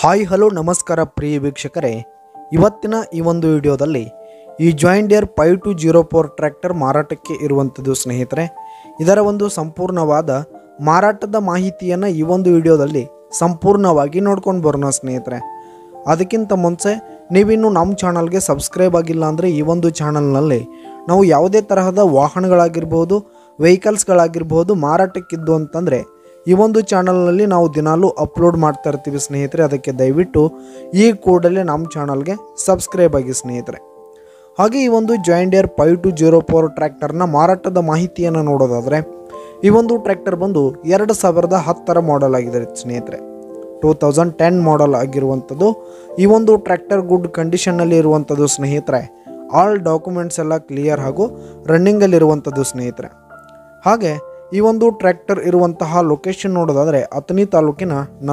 Hi hello ನಮಸ್ಕಾರ ಪ್ರಿಯ ವೀಕ್ಷಕರೇ, ಇವತ್ತಿನ ಈ ಒಂದು ವಿಡಿಯೋದಲ್ಲಿ ಈ ಜಾಯಿಂಟ್ ಡೀರ್ 5204 ಟ್ರ್ಯಾಕ್ಟರ್ ಮಾರಾಟಕ್ಕೆ ಇರುವಂಥದ್ದು ಸ್ನೇಹಿತರೆ. ಇದರ ಒಂದು ಸಂಪೂರ್ಣವಾದ ಮಾರಾಟದ ಮಾಹಿತಿಯನ್ನು ಈ ಒಂದು ವಿಡಿಯೋದಲ್ಲಿ ಸಂಪೂರ್ಣವಾಗಿ ನೋಡ್ಕೊಂಡು ಬರೋಣ ಸ್ನೇಹಿತರೆ. ಅದಕ್ಕಿಂತ ಮುಂಚೆ ನೀವಿನ್ನು ನಮ್ಮ ಚಾನಲ್ಗೆ ಸಬ್ಸ್ಕ್ರೈಬ್ ಆಗಿಲ್ಲ ಅಂದರೆ ಈ ಒಂದು ಚಾನಲ್ನಲ್ಲಿ ನಾವು ಯಾವುದೇ ತರಹದ ವಾಹನಗಳಾಗಿರ್ಬೋದು, ವೆಹಿಕಲ್ಸ್ಗಳಾಗಿರ್ಬೋದು ಮಾರಾಟಕ್ಕಿದ್ದು ಅಂತಂದರೆ ಈ ಒಂದು ಚಾನಲ್ನಲ್ಲಿ ನಾವು ದಿನಾಲೂ ಅಪ್ಲೋಡ್ ಮಾಡ್ತಾ ಇರ್ತೀವಿ ಸ್ನೇಹಿತರೆ. ಅದಕ್ಕೆ ದಯವಿಟ್ಟು ಈ ಕೂಡಲೇ ನಮ್ಮ ಚಾನಲ್ಗೆ ಸಬ್ಸ್ಕ್ರೈಬ್ ಆಗಿ ಸ್ನೇಹಿತರೆ. ಹಾಗೆ ಈ ಒಂದು ಜಾಯಿಂಟ್ ಡೀರ್ 5204 ಟ್ರ್ಯಾಕ್ಟರ್ನ ಮಾರಾಟದ ಮಾಹಿತಿಯನ್ನು ನೋಡೋದಾದರೆ ಈ ಒಂದು ಟ್ರ್ಯಾಕ್ಟರ್ ಬಂದು 2010 ಮಾಡೆಲ್ ಆಗಿದೆ ಸ್ನೇಹಿತರೆ. 2010 ಮಾಡೆಲ್ ಆಗಿರುವಂಥದ್ದು. ಈ ಒಂದು ಟ್ರ್ಯಾಕ್ಟರ್ ಗುಡ್ ಕಂಡೀಷನ್ನಲ್ಲಿ ಇರುವಂಥದ್ದು ಸ್ನೇಹಿತರೆ. ಆಲ್ ಡಾಕ್ಯುಮೆಂಟ್ಸ್ ಎಲ್ಲ ಕ್ಲಿಯರ್ ಹಾಗೂ ರನ್ನಿಂಗಲ್ಲಿರುವಂಥದ್ದು ಸ್ನೇಹಿತರೆ. ಹಾಗೆ ಈ ಒಂದು ಟ್ರ್ಯಾಕ್ಟರ್ ಇರುವಂತಹ ಲೊಕೇಶನ್ ನೋಡೋದಾದರೆ ಅಥಣಿ ತಾಲೂಕಿನ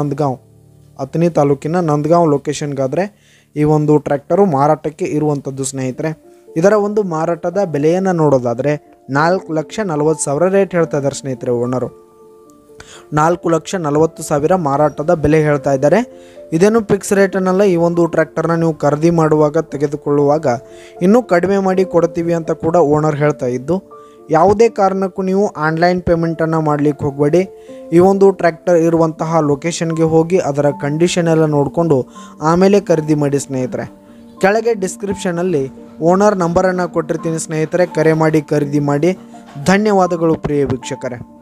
ನಂದಗಾಂವ್ ಲೊಕೇಶನ್ಗಾದರೆ ಈ ಒಂದು ಟ್ರ್ಯಾಕ್ಟರು ಮಾರಾಟಕ್ಕೆ ಇರುವಂಥದ್ದು ಸ್ನೇಹಿತರೆ. ಇದರ ಒಂದು ಮಾರಾಟದ ಬೆಲೆಯನ್ನು ನೋಡೋದಾದರೆ 4,40,000 ರೇಟ್ ಹೇಳ್ತಾ ಇದ್ದಾರೆ ಸ್ನೇಹಿತರೆ. ಓನರು 4,40,000 ಮಾರಾಟದ ಬೆಲೆ ಹೇಳ್ತಾ ಇದ್ದಾರೆ. ಇದೇನು ಫಿಕ್ಸ್ ರೇಟನ್ನೆಲ್ಲ. ಈ ಒಂದು ಟ್ರ್ಯಾಕ್ಟರ್ನ ನೀವು ಖರೀದಿ ಮಾಡುವಾಗ ತೆಗೆದುಕೊಳ್ಳುವಾಗ ಇನ್ನೂ ಕಡಿಮೆ ಮಾಡಿ ಕೊಡ್ತೀವಿ ಅಂತ ಕೂಡ ಓನರ್ ಹೇಳ್ತಾ ಇದ್ದು, ಯಾವುದೇ ಕಾರಣಕ್ಕೂ ನೀವು ಆನ್ಲೈನ್ ಪೇಮೆಂಟನ್ನು ಮಾಡಲಿಕ್ಕೆ ಹೋಗಬೇಡಿ. ಈ ಒಂದು ಟ್ರ್ಯಾಕ್ಟರ್ ಇರುವಂತಹ ಲೊಕೇಶನ್ಗೆ ಹೋಗಿ ಅದರ ಕಂಡೀಷನ್ ಎಲ್ಲ ನೋಡಿಕೊಂಡು ಆಮೇಲೆ ಖರೀದಿ ಮಾಡಿ ಸ್ನೇಹಿತರೆ. ಕೆಳಗೆ ಡಿಸ್ಕ್ರಿಪ್ಷನಲ್ಲಿ ಓನರ್ ನಂಬರನ್ನು ಕೊಟ್ಟಿರ್ತೀನಿ ಸ್ನೇಹಿತರೆ. ಕರೆ ಮಾಡಿ ಖರೀದಿ ಮಾಡಿ. ಧನ್ಯವಾದಗಳು ಪ್ರಿಯ ವೀಕ್ಷಕರೇ.